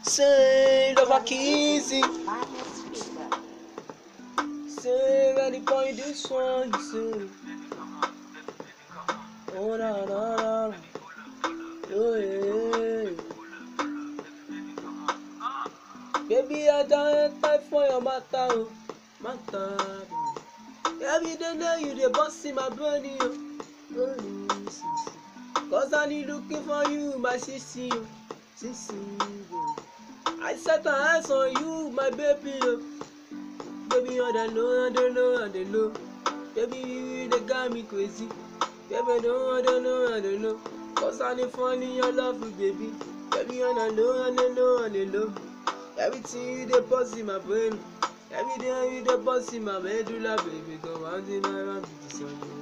Say love easy. Say ready for this one, you say. Oh na na na. Oh yeah. Baby, I don't fight for your matter, oh. Matter. Every day now you dey busting my brain, oh. Cause I need looking for you, my sissy, oh. Sissy, oh. I set my eyes on you, my baby, oh. Baby, on the low, on the low, on the low. Baby, you they got me crazy. Baby, no, I don't know, I don't know. Cause I need fun in your love, baby. Baby, on the low, on the low, on the low. Everything you dey bust in my brain. Every day you dey bust in my medulla, baby. Come on, in my round,